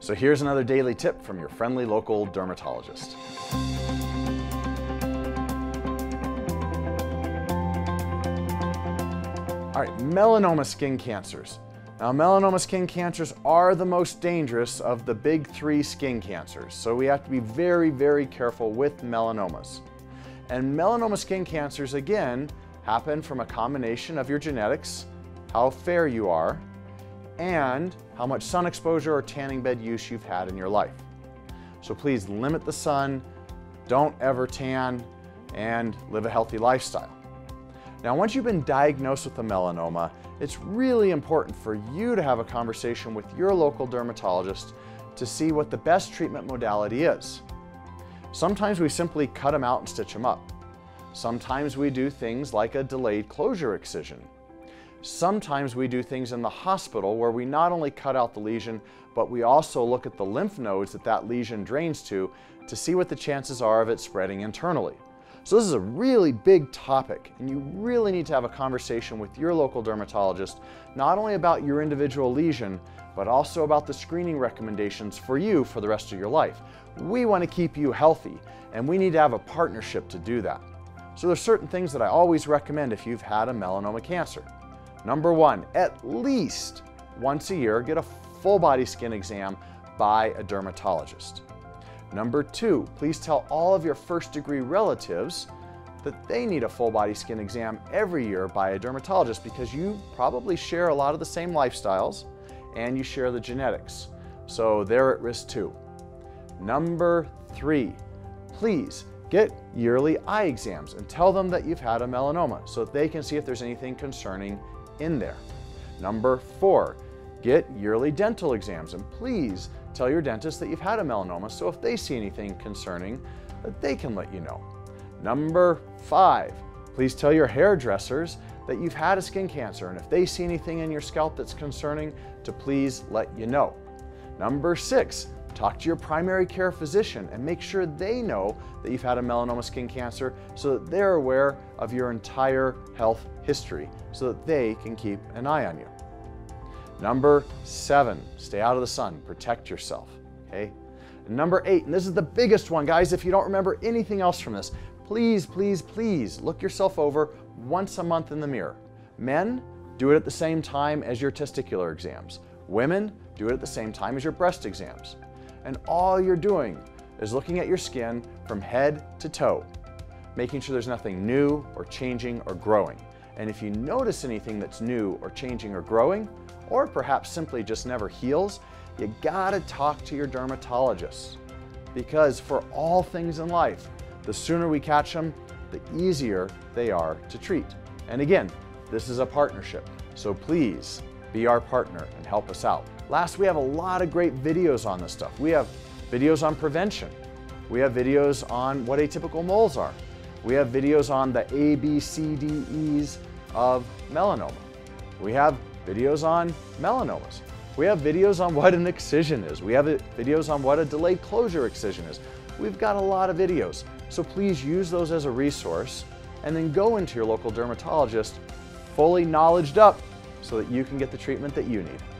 So here's another daily tip from your friendly local dermatologist. All right, melanoma skin cancers. Now, melanoma skin cancers are the most dangerous of the big three skin cancers, so we have to be very, very careful with melanomas. And melanoma skin cancers, again, happen from a combination of your genetics, how fair you are, and how much sun exposure or tanning bed use you've had in your life. So please limit the sun, don't ever tan, and live a healthy lifestyle. Now, once you've been diagnosed with a melanoma, it's really important for you to have a conversation with your local dermatologist to see what the best treatment modality is. Sometimes we simply cut them out and stitch them up. Sometimes we do things like a delayed closure excision. Sometimes we do things in the hospital where we not only cut out the lesion, but we also look at the lymph nodes that lesion drains to see what the chances are of it spreading internally. So this is a really big topic, and you really need to have a conversation with your local dermatologist, not only about your individual lesion, but also about the screening recommendations for you for the rest of your life. We want to keep you healthy, and we need to have a partnership to do that. So there's certain things that I always recommend if you've had a melanoma cancer. Number one, at least once a year, get a full body skin exam by a dermatologist. Number two, please tell all of your first-degree relatives that they need a full body skin exam every year by a dermatologist because you probably share a lot of the same lifestyles and you share the genetics. So they're at risk too. Number three, please get yearly eye exams and tell them that you've had a melanoma so that they can see if there's anything concerning in there. Number four, get yearly dental exams, and please tell your dentist that you've had a melanoma so if they see anything concerning, that they can let you know. Number five, please tell your hairdressers that you've had a skin cancer, and if they see anything in your scalp that's concerning, to please let you know. Number six, talk to your primary care physician and make sure they know that you've had a melanoma skin cancer so that they're aware of your entire health history so that they can keep an eye on you. Number seven, stay out of the sun, protect yourself, okay? And number eight, and this is the biggest one, guys, if you don't remember anything else from this, please, please, please look yourself over once a month in the mirror. Men, do it at the same time as your testicular exams. Women, do it at the same time as your breast exams. And all you're doing is looking at your skin from head to toe, making sure there's nothing new or changing or growing. And if you notice anything that's new or changing or growing, or perhaps simply just never heals, you gotta talk to your dermatologist. Because for all things in life, the sooner we catch them, the easier they are to treat. And again, this is a partnership, so please be our partner and help us out. Last, we have a lot of great videos on this stuff. We have videos on prevention. We have videos on what atypical moles are. We have videos on the A, B, C, D, E's of melanoma. We have videos on melanomas. We have videos on what an excision is. We have videos on what a delayed closure excision is. We've got a lot of videos, so please use those as a resource and then go into your local dermatologist fully knowledged up so that you can get the treatment that you need.